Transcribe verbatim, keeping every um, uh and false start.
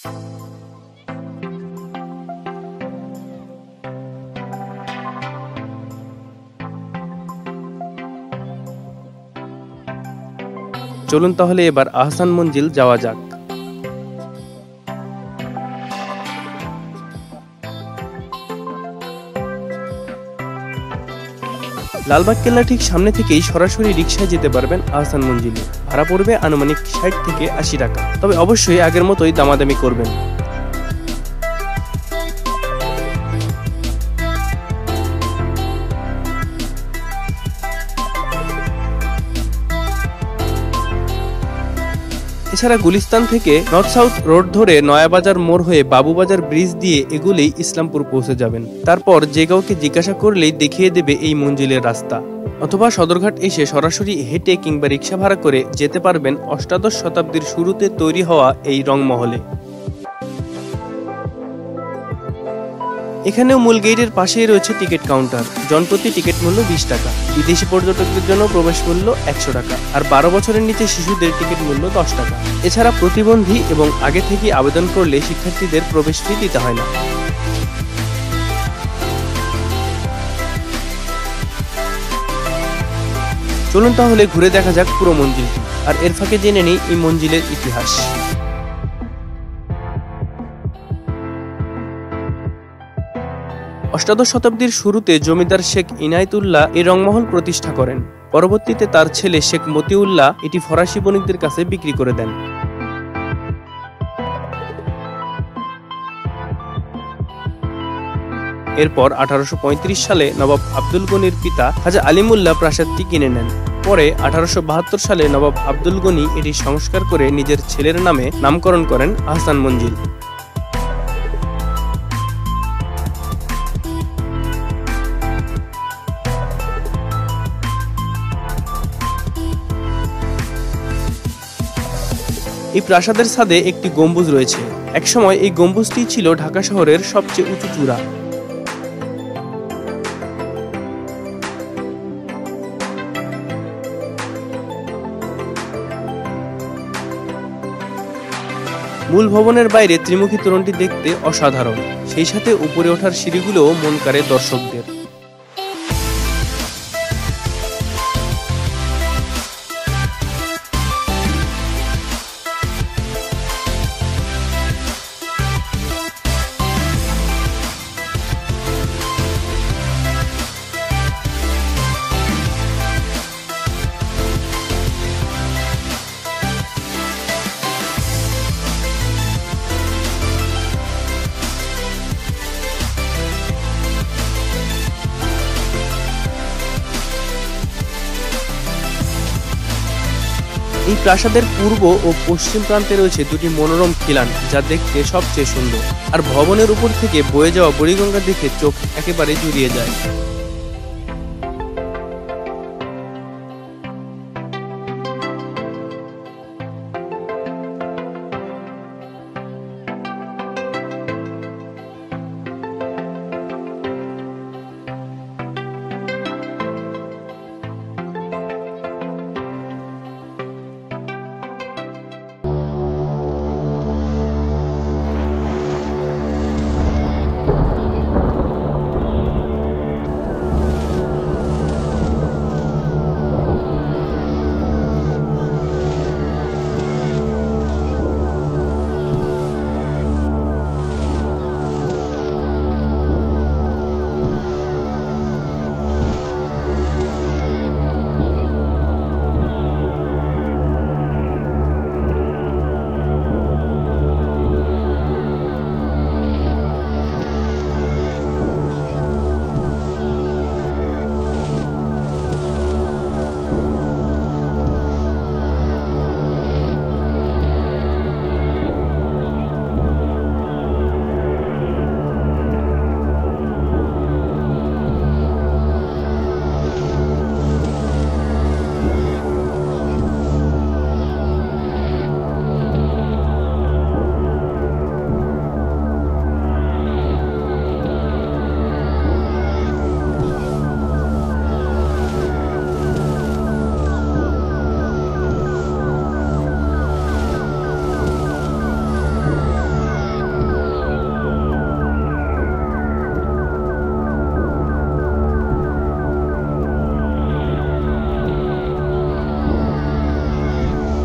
চলুন তাহলে এবার আহসান মঞ্জিল যাওয়া যাক। লালবাগ কেল্লা ঠিক সামনে থেকেই সরাসরি রিকশায় যেতে পারবেন আহসান মঞ্জিলে। ভাড়া পড়বে আনুমানিক ষাট থেকে আশি টাকা, তবে অবশ্যই আগের মতোই দামাদামি করবেন। এছাড়া গুলিস্তান থেকে নর্থ সাউথ রোড ধরে নয়াবাজার মোড় হয়ে বাবুবাজার ব্রিজ দিয়ে এগুলেই ইসলামপুর পৌঁছে যাবেন। তারপর যে কাউকে জিজ্ঞাসা করলেই দেখিয়ে দেবে এই মঞ্জিলের রাস্তা, অথবা সদরঘাট এসে সরাসরি হেঁটে কিংবা রিক্সা ভাড়া করে যেতে পারবেন অষ্টাদশ শতাব্দীর শুরুতে তৈরি হওয়া এই রংমহলে। এখানেও মূল গেটের পাশেই রয়েছে টিকিট কাউন্টার। জনপ্রতি টিকিট মূল্য বিশ টাকা। বিদেশি পর্যটকদের জন্য প্রবেশ মূল্য একশো টাকা, আর বারো বছরের নিচে শিশুদের টিকিট মূল্য দশ টাকা। এছাড়া প্রতিবন্ধী এবং আগে থেকে আবেদন করলে শিক্ষার্থীদের প্রবেশ ফি দিতে হয় না। চলুন তাহলে ঘুরে দেখা যাক পুরো মঞ্জিলটি, আর এর ফাঁকে জেনে নিই এই মঞ্জিলের ইতিহাস। অষ্টাদশ শতাব্দীর শুরুতে জমিদার শেখ ইনায়েতুল্লাহ এই রংমহল প্রতিষ্ঠা করেন। পরবর্তীতে তার ছেলে শেখ মতিউল্লাহ এটি ফরাসি বণিকদের কাছে বিক্রি করে দেন। এরপর আঠারোশো পঁয়ত্রিশ সালে নবাব আব্দুল গনির পিতা খাজা আলিমুল্লাহ প্রাসাদটি কিনে নেন। পরে আঠারোশো বাহাত্তর সালে নবাব আব্দুল গনি এটি সংস্কার করে নিজের ছেলের নামে নামকরণ করেন আহসান মঞ্জিল। এই প্রাসাদের ছাদে একটি গম্বুজ রয়েছে। একসময় এই গম্বুজটি ছিল ঢাকা শহরের সবচেয়ে উঁচু চূড়া। মূল ভবনের বাইরে ত্রিমুখী তোরণটি দেখতে অসাধারণ, সেই সাথে উপরে ওঠার সিঁড়িগুলোও মন কাড়ে দর্শকদের। এই প্রাসাদের পূর্ব ও পশ্চিম প্রান্তে রয়েছে দুটি মনোরম খিলান, যা দেখতে সবচেয়ে সুন্দর। আর ভবনের উপর থেকে বয়ে যাওয়া বুড়িগঙ্গা দেখে চোখ একেবারে জুড়িয়ে যায়।